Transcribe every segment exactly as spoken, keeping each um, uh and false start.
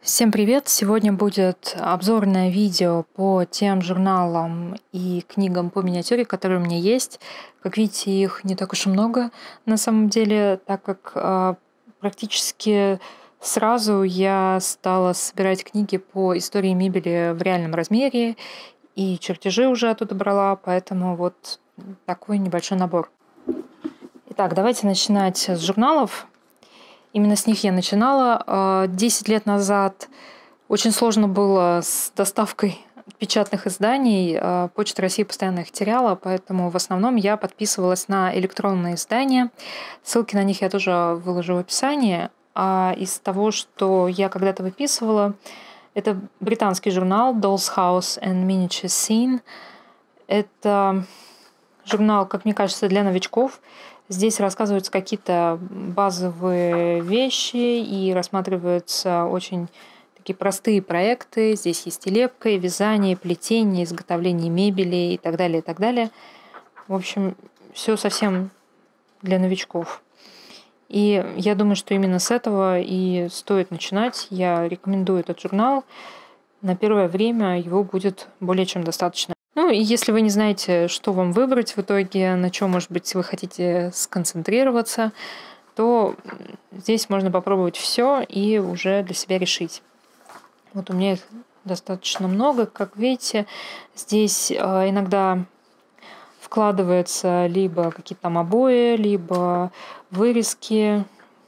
Всем привет! Сегодня будет обзорное видео по тем журналам и книгам по миниатюре, которые у меня есть. Как видите, их не так уж и много на самом деле, так как э, практически сразу я стала собирать книги по истории мебели в реальном размере, и чертежи уже оттуда брала, поэтому вот такой небольшой набор. Итак, давайте начинать с журналов. Именно с них я начинала. Десять лет назад очень сложно было с доставкой печатных изданий. Почта России постоянно их теряла, поэтому в основном я подписывалась на электронные издания. Ссылки на них я тоже выложу в описании. А из того, что я когда-то выписывала, это британский журнал Dolls House and Miniature Scene. Это журнал, как мне кажется, для новичков. Здесь рассказываются какие-то базовые вещи и рассматриваются очень такие простые проекты. Здесь есть и лепка, и вязание, и плетение, изготовление мебели и так далее, и так далее. В общем, все совсем для новичков. И я думаю, что именно с этого и стоит начинать. Я рекомендую этот журнал. На первое время его будет более чем достаточно. Ну и если вы не знаете, что вам выбрать в итоге, на чем, может быть, вы хотите сконцентрироваться, то здесь можно попробовать все и уже для себя решить. Вот у меня их достаточно много. Как видите, здесь иногда вкладываются либо какие-то там обои, либо вырезки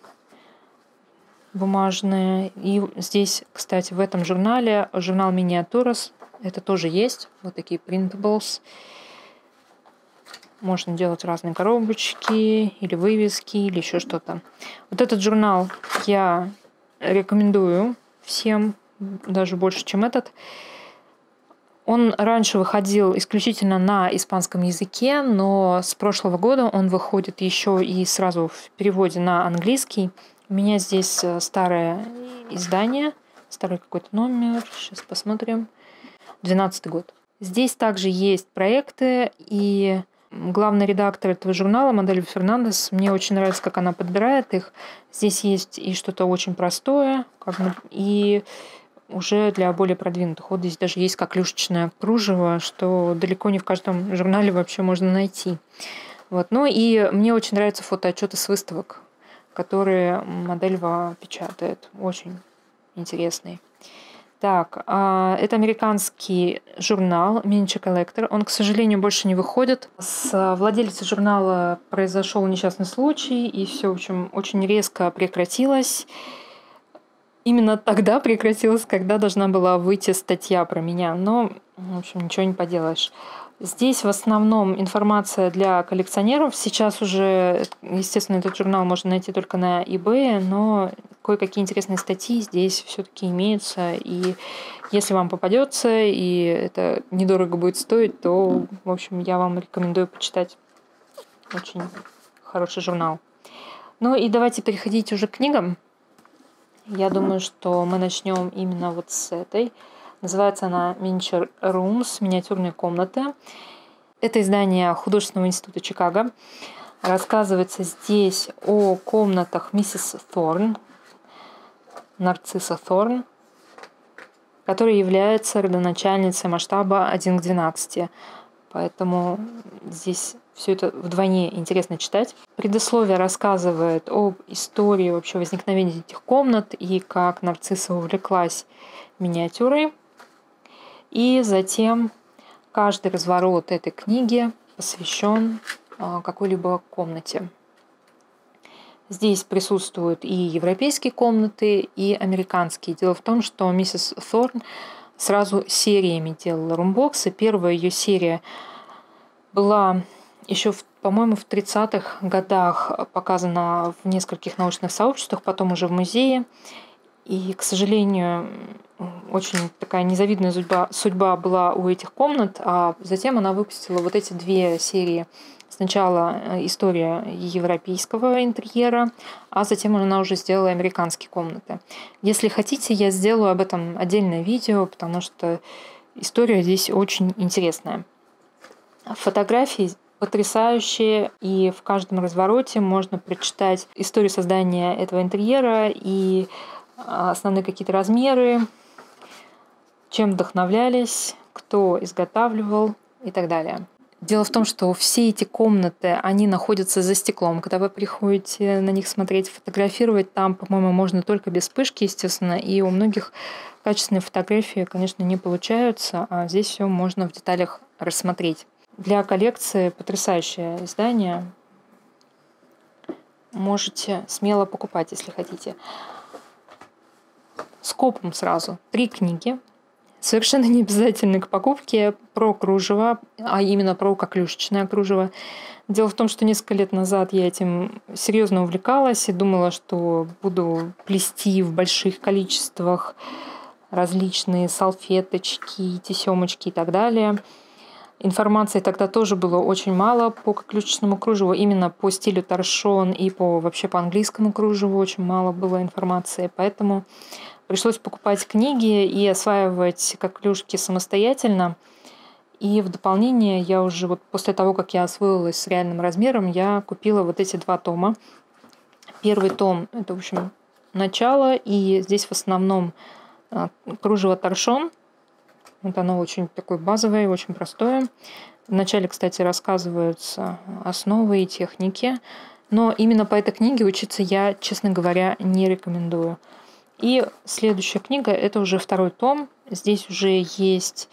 бумажные. И здесь, кстати, в этом журнале, журнал Miniatures, это тоже есть. Вот такие printables. Можно делать разные коробочки или вывески, или еще что-то. Вот этот журнал я рекомендую всем, даже больше, чем этот. Он раньше выходил исключительно на испанском языке, но с прошлого года он выходит еще и сразу в переводе на английский. У меня здесь старое издание, старый какой-то номер. Сейчас посмотрим. двенадцатый год. Здесь также есть проекты, и главный редактор этого журнала, Мадель Фернандес, мне очень нравится, как она подбирает их. Здесь есть и что-то очень простое, как бы, и уже для более продвинутых. Вот здесь даже есть коклюшечное кружево, что далеко не в каждом журнале вообще можно найти. Вот. Ну и мне очень нравятся фотоотчеты с выставок, которые Модельва печатает. Очень интересные. Так, это американский журнал Miniature Collector. Он, к сожалению, больше не выходит. С владельцем журнала произошел несчастный случай, и все, в общем, очень резко прекратилось. Именно тогда прекратилось, когда должна была выйти статья про меня. Но, в общем, ничего не поделаешь. Здесь в основном информация для коллекционеров. Сейчас уже, естественно, этот журнал можно найти только на eBay, но кое-какие интересные статьи здесь все-таки имеются. И если вам попадется, и это недорого будет стоить, то, в общем, я вам рекомендую почитать. Очень хороший журнал. Ну и давайте переходить уже к книгам. Я думаю, что мы начнем именно вот с этой. Называется она Miniature Rooms, миниатюрные комнаты. Это издание Художественного института Чикаго. Рассказывается здесь о комнатах миссис Thorne, Нарцисса Thorne, которая является родоначальницей масштаба один к двенадцати. Поэтому здесь все это вдвойне интересно читать. Предисловие рассказывает об истории вообще возникновения этих комнат и как Нарцисса увлеклась миниатюрой. И затем каждый разворот этой книги посвящен какой-либо комнате. Здесь присутствуют и европейские комнаты, и американские. Дело в том, что миссис Thorne сразу сериями делала румбоксы. Первая ее серия была еще, по-моему, в тридцатых годах показана в нескольких научных сообществах, потом уже в музее. И, к сожалению, очень такая незавидная судьба, судьба была у этих комнат, а затем она выпустила вот эти две серии. Сначала история европейского интерьера, а затем она уже сделала американские комнаты. Если хотите, я сделаю об этом отдельное видео, потому что история здесь очень интересная. Фотографии потрясающие, и в каждом развороте можно прочитать историю создания этого интерьера и основные какие-то размеры, чем вдохновлялись, кто изготавливал и так далее. Дело в том, что все эти комнаты, они находятся за стеклом. Когда вы приходите на них смотреть, фотографировать, там, по-моему, можно только без вспышки, естественно, и у многих качественные фотографии, конечно, не получаются, а здесь все можно в деталях рассмотреть. Для коллекции потрясающее издание. Можете смело покупать, если хотите. Скопом сразу. Три книги. Совершенно не обязательны к покупке, про кружево, а именно про коклюшечное кружево. Дело в том, что несколько лет назад я этим серьезно увлекалась и думала, что буду плести в больших количествах различные салфеточки, тесемочки и так далее. Информации тогда тоже было очень мало по коклюшечному кружеву, именно по стилю торшон и по вообще по английскому кружеву очень мало было информации, поэтому пришлось покупать книги и осваивать коклюшки самостоятельно. И в дополнение я уже вот после того, как я освоилась с реальным размером, я купила вот эти два тома. Первый том — это, в общем, начало, и здесь в основном кружево торшон. Вот оно очень такое базовое, очень простое. Вначале, кстати, рассказываются основы и техники, но именно по этой книге учиться я, честно говоря, не рекомендую. И следующая книга — это уже второй том. Здесь уже есть,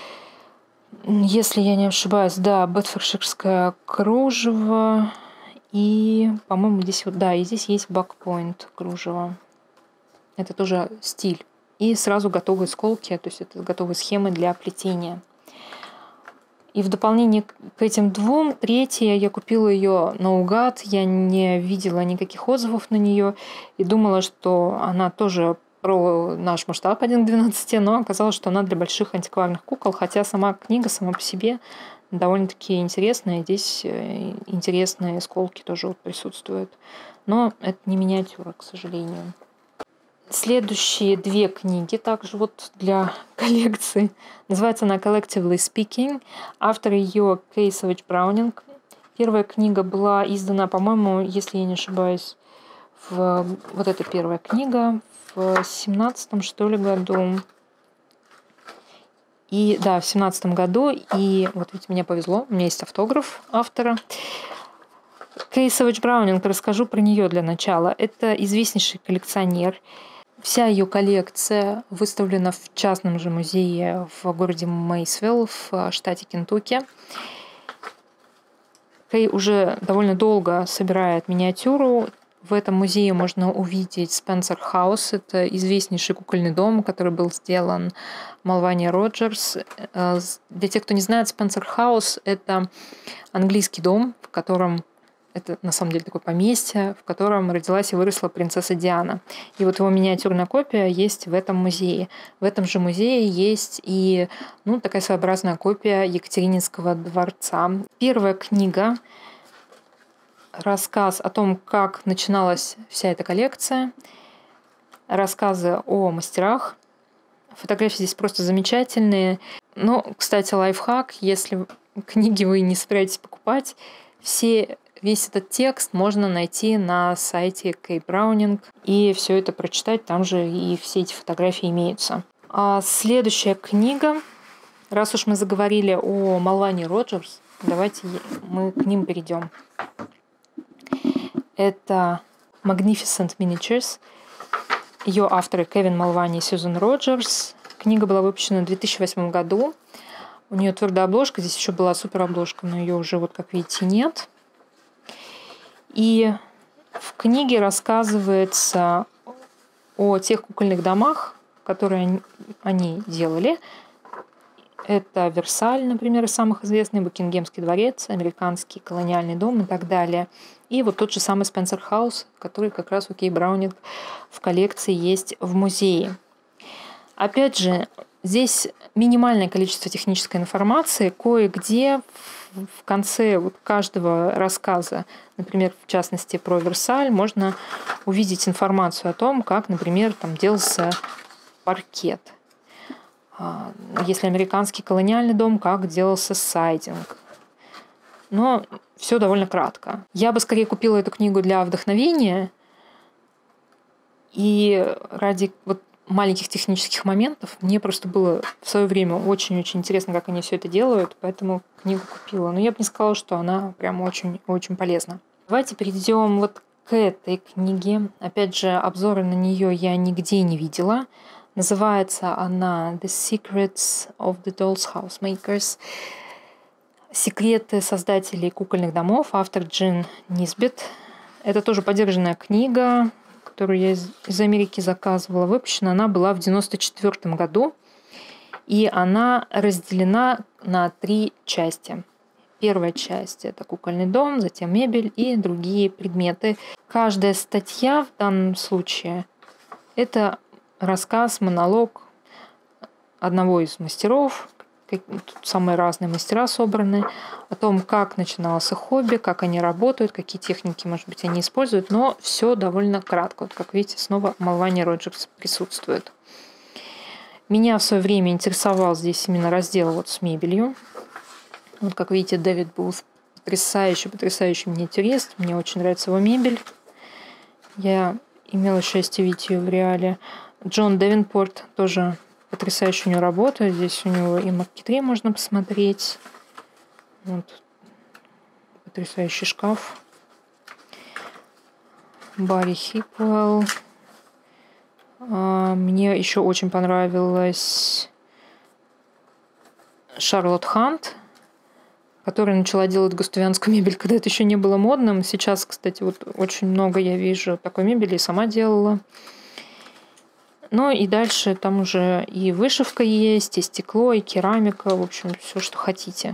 если я не ошибаюсь, да, бетфордширское кружево. И, по-моему, здесь вот, да, и здесь есть бакпоинт кружево. Это тоже стиль. И сразу готовые сколки, то есть это готовые схемы для плетения. И в дополнение к этим двум, третья, я купила ее наугад, я не видела никаких отзывов на нее и думала, что она тоже про наш масштаб один к двенадцати, но оказалось, что она для больших антикварных кукол, хотя сама книга сама по себе довольно-таки интересная. Здесь интересные сколки тоже вот присутствуют. Но это не миниатюра, к сожалению. Следующие две книги также вот для коллекции. Называется она Collectively Speaking. Автор ее Кей Сэвидж Браунинг. Первая книга была издана, по-моему, если я не ошибаюсь, в... вот эта первая книга в семнадцатом, что ли, году. И да, в семнадцатом году. И вот видите, мне повезло, у меня есть автограф автора. Кей Сэвидж Браунинг, расскажу про нее для начала. Это известнейший коллекционер. Вся ее коллекция выставлена в частном же музее в городе Мейсвилл в штате Кентукки. Кей уже довольно долго собирает миниатюру. В этом музее можно увидеть Спенсер Хаус. Это известнейший кукольный дом, который был сделан Малвани Роджерс. Для тех, кто не знает, Спенсер Хаус — это английский дом, в котором это на самом деле такое поместье, в котором родилась и выросла принцесса Диана. И вот его миниатюрная копия есть в этом музее. В этом же музее есть и ну, такая своеобразная копия Екатерининского дворца. Первая книга — рассказ о том, как начиналась вся эта коллекция, рассказы о мастерах. Фотографии здесь просто замечательные. Но, кстати, лайфхак: если книги вы не собираетесь покупать, все Весь этот текст можно найти на сайте Кей Браунинг и все это прочитать, там же и все эти фотографии имеются. А следующая книга, раз уж мы заговорили о Малвани Роджерс, давайте мы к ним перейдем. Это Magnificent Miniatures. Ее авторы Кевин Малвани и Сьюзен Роджерс. Книга была выпущена в две тысячи восьмом году. У нее твердая обложка, здесь еще была супер обложка, но ее уже, вот как видите, нет. И в книге рассказывается о тех кукольных домах, которые они делали. Это Версаль, например, из самых известных, Букингемский дворец, Американский колониальный дом и так далее. И вот тот же самый Спенсер Хаус, который как раз у Кей Браунинг в коллекции есть в музее. Опять же, здесь минимальное количество технической информации. Кое-где в конце вот каждого рассказа, например, в частности про Версаль, можно увидеть информацию о том, как, например, там делался паркет. Если американский колониальный дом, как делался сайдинг. Но все довольно кратко. Я бы скорее купила эту книгу для вдохновения, И ради вот маленьких технических моментов мне просто было в свое время очень-очень интересно, как они все это делают, поэтому книгу купила. Но я бы не сказала, что она прям очень-очень полезна. Давайте перейдем вот к этой книге. Опять же, обзоры на нее я нигде не видела. Называется она The Secrets of the Dolls House Makers. Секреты создателей кукольных домов. Автор Джин Нисбет. Это тоже подержанная книга, которую я из, из Америки заказывала. Выпущена она была в девяносто четвёртом году. И она разделена на три части. Первая часть – это кукольный дом, затем мебель и другие предметы. Каждая статья в данном случае – это рассказ, монолог одного из мастеров. Тут самые разные мастера собраны. О том, как начиналось их хобби, как они работают, какие техники, может быть, они используют. Но все довольно кратко. Вот, как видите, снова Малвания Роджерс присутствует. Меня в свое время интересовал здесь именно раздел вот с мебелью. Вот, как видите, Дэвид Бут потрясающий, потрясающий миниатюрист. Мне очень нравится его мебель. Я имела счастье видеть ее в реале. Джон Девинпорт тоже потрясающая у него работа. Здесь у него и маркетри можно посмотреть. Вот. Потрясающий шкаф. Барри Хипвелл. Мне еще очень понравилась Шарлотт Хант, которая начала делать густавианскую мебель, когда это еще не было модным. Сейчас, кстати, вот очень много я вижу такой мебели, и сама делала. Ну и дальше там уже и вышивка есть, и стекло, и керамика, в общем, все, что хотите.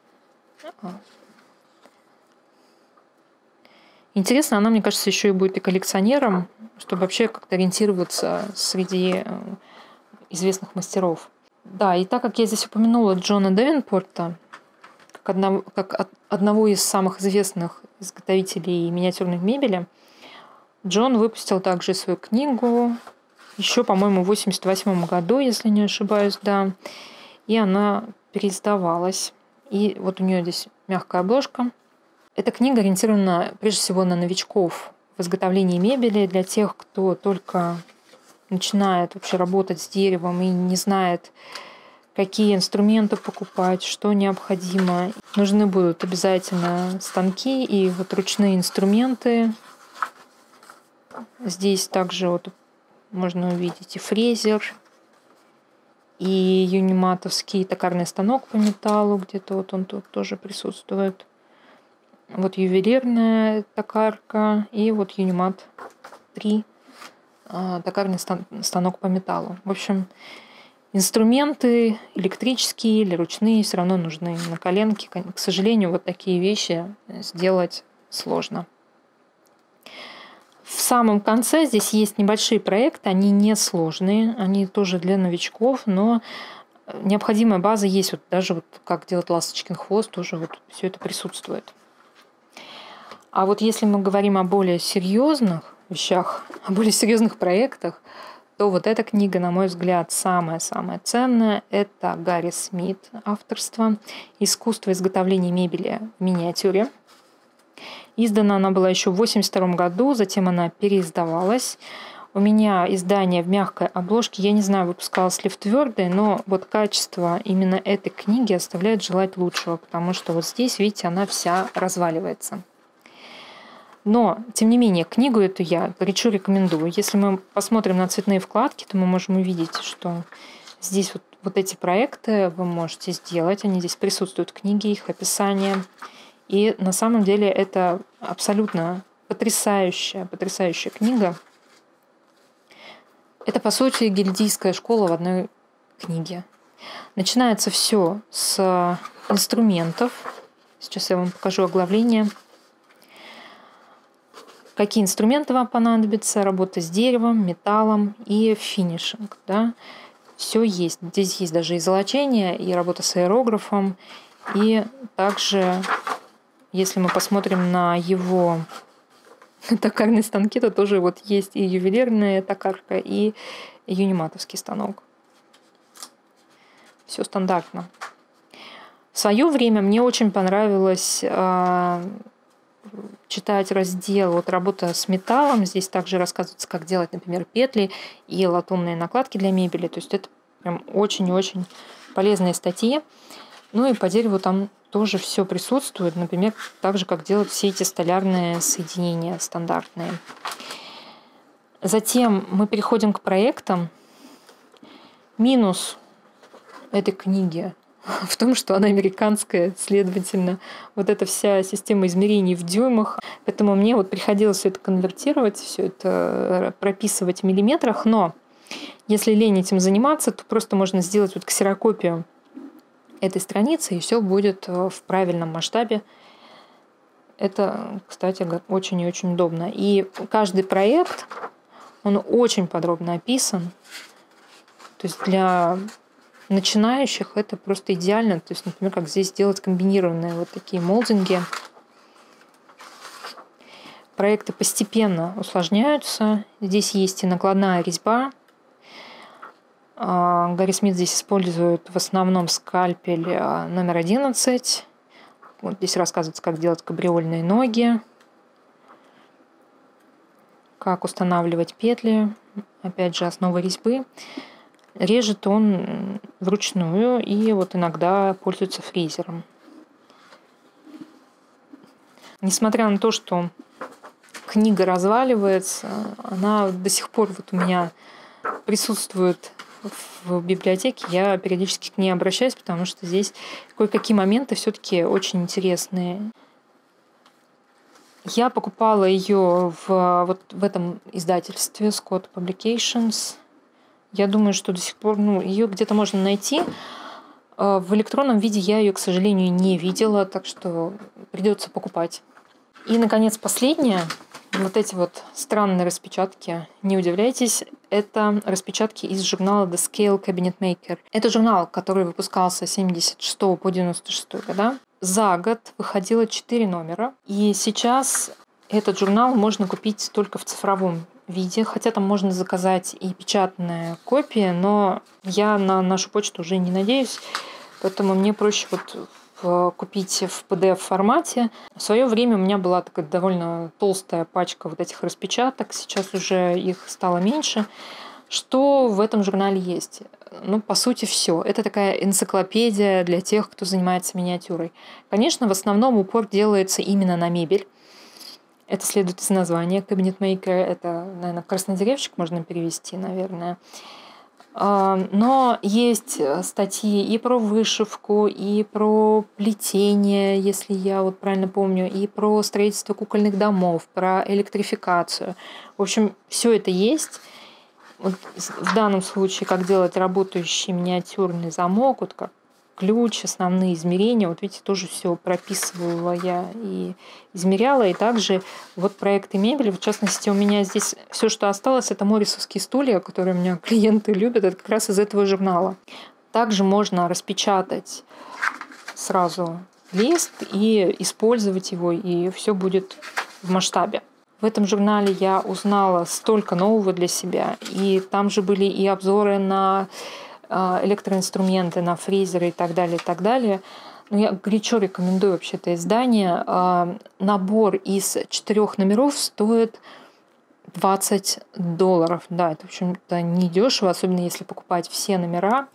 Интересно, она, мне кажется, еще и будет и коллекционером, чтобы вообще как-то ориентироваться среди известных мастеров. Да, и так как я здесь упомянула Джона Девинпорта, как одного, как одного из самых известных изготовителей миниатюрной мебели, Джон выпустил также свою книгу еще, по-моему, в восемьдесят восьмом году, если не ошибаюсь, да. И она переиздавалась. И вот у нее здесь мягкая обложка. Эта книга ориентирована прежде всего на новичков в изготовлении мебели, для тех, кто только начинает вообще работать с деревом и не знает, какие инструменты покупать, что необходимо. Нужны будут обязательно станки и вот ручные инструменты. Здесь также вот можно увидеть и фрезер, и юниматовский токарный станок по металлу, где-то вот он тут тоже присутствует. Вот ювелирная токарка и вот Юнимат три, токарный станок по металлу. В общем, инструменты электрические или ручные все равно нужны. На коленке, к сожалению, вот такие вещи сделать сложно. В самом конце здесь есть небольшие проекты, они не сложные, они тоже для новичков, но необходимая база есть. Вот даже вот как делать ласточкин хвост, тоже вот все это присутствует. А вот если мы говорим о более серьезных вещах, о более серьезных проектах, то вот эта книга, на мой взгляд, самая-самая ценная. Это Гарри Смит авторство «Искусство изготовления мебели в миниатюре». Издана она была еще в восемьдесят втором году, затем она переиздавалась. У меня издание в мягкой обложке, я не знаю, выпускалось ли в твердой, но вот качество именно этой книги оставляет желать лучшего, потому что вот здесь, видите, она вся разваливается. Но, тем не менее, книгу эту я горячо рекомендую. Если мы посмотрим на цветные вкладки, то мы можем увидеть, что здесь вот, вот эти проекты вы можете сделать. Они здесь присутствуют в книге, их описание. И на самом деле это абсолютно потрясающая, потрясающая книга. Это, по сути, гильдийская школа в одной книге. Начинается все с инструментов. Сейчас я вам покажу оглавление. Какие инструменты вам понадобятся, работа с деревом, металлом и финишинг. Да? Все есть. Здесь есть даже и золочение, и работа с аэрографом. И также, если мы посмотрим на его токарные станки, то тоже вот есть и ювелирная токарка, и юниматовский станок. Все стандартно. В свое время мне очень понравилось читать раздел вот «Работа с металлом». Здесь также рассказывается, как делать, например, петли и латунные накладки для мебели. То есть это прям очень-очень полезные статьи. Ну и по дереву там тоже все присутствует. Например, так же, как делать все эти столярные соединения стандартные. Затем мы переходим к проектам. Минус этой книги в том, что она американская, следовательно, вот эта вся система измерений в дюймах. Поэтому мне вот приходилось все это конвертировать, все это прописывать в миллиметрах. Но если лень этим заниматься, то просто можно сделать вот ксерокопию этой страницы, и все будет в правильном масштабе. Это, кстати, очень и очень удобно. И каждый проект, он очень подробно описан. То есть для начинающих это просто идеально. То есть, например, как здесь делать комбинированные вот такие молдинги. Проекты постепенно усложняются. Здесь есть и накладная резьба. Гарри Смит здесь использует в основном скальпель номер одиннадцать. Вот здесь рассказывается, как делать кабриольные ноги, как устанавливать петли. Опять же, основа резьбы. Режет он вручную и вот иногда пользуется фрезером. Несмотря на то, что книга разваливается, она до сих пор вот у меня присутствует в библиотеке. Я периодически к ней обращаюсь, потому что здесь кое-какие моменты все-таки очень интересные. Я покупала ее в, вот в этом издательстве Scott Publications. Я думаю, что до сих пор ну, ее где-то можно найти. В электронном виде я ее, к сожалению, не видела, так что придется покупать. И, наконец, последнее. Вот эти вот странные распечатки, не удивляйтесь, это распечатки из журнала The Scale Cabinet Maker. Это журнал, который выпускался с семьдесят шестого по девяносто шестой года. За год выходило четыре номера. И сейчас этот журнал можно купить только в цифровом виде, хотя там можно заказать и печатные копии, но я на нашу почту уже не надеюсь, поэтому мне проще вот купить в пи ди эф-формате. В свое время у меня была такая довольно толстая пачка вот этих распечаток, сейчас уже их стало меньше. Что в этом журнале есть? Ну, по сути, все. Это такая энциклопедия для тех, кто занимается миниатюрой. Конечно, в основном упор делается именно на мебель. Это следует из названия Cabinet Maker. Это, наверное, краснодеревщик можно перевести, наверное. Но есть статьи и про вышивку, и про плетение, если я вот правильно помню, и про строительство кукольных домов, про электрификацию. В общем, все это есть. Вот в данном случае, как делать работающий миниатюрный замок, вот как ключ, основные измерения. Вот видите, тоже все прописывала я и измеряла. И также вот проекты мебели. В частности, у меня здесь все, что осталось, это моррисовские стулья, которые у меня клиенты любят. Это как раз из этого журнала. Также можно распечатать сразу лист и использовать его, и все будет в масштабе. В этом журнале я узнала столько нового для себя. И там же были и обзоры на электроинструменты, на фрезеры и так далее, и так далее. Но я горячо рекомендую вообще это издание. Набор из четырех номеров стоит двадцать долларов. Да, это, в общем-то, недешево, особенно если покупать все номера.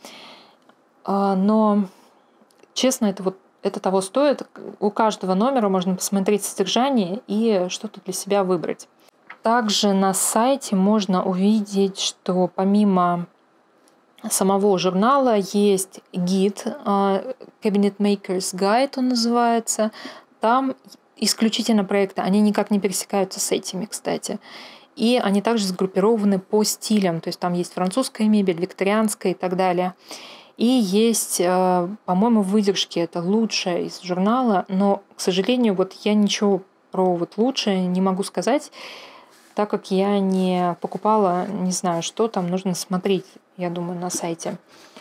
Но, честно, это вот это того стоит. У каждого номера можно посмотреть содержание и что-то для себя выбрать. Также на сайте можно увидеть, что помимо самого журнала есть гид, Cabinet Maker's Guide он называется. Там исключительно проекты, они никак не пересекаются с этими, кстати. И они также сгруппированы по стилям, то есть там есть французская мебель, викторианская и так далее. И есть, по-моему, выдержки, это лучшее из журнала, но, к сожалению, вот я ничего про вот лучшее не могу сказать, так как я не покупала, не знаю, что там нужно смотреть, я думаю, на сайте.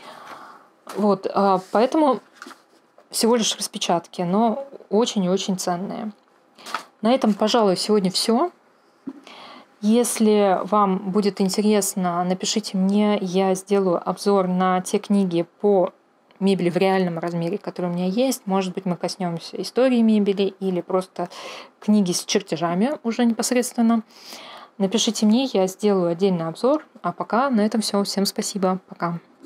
Вот, поэтому всего лишь распечатки, но очень и очень ценные. На этом, пожалуй, сегодня все. Если вам будет интересно, напишите мне, я сделаю обзор на те книги, по мебели в реальном размере, который у меня есть. Может быть, мы коснемся истории мебели или просто книги с чертежами уже непосредственно. Напишите мне, я сделаю отдельный обзор. А пока на этом все. Всем спасибо. Пока.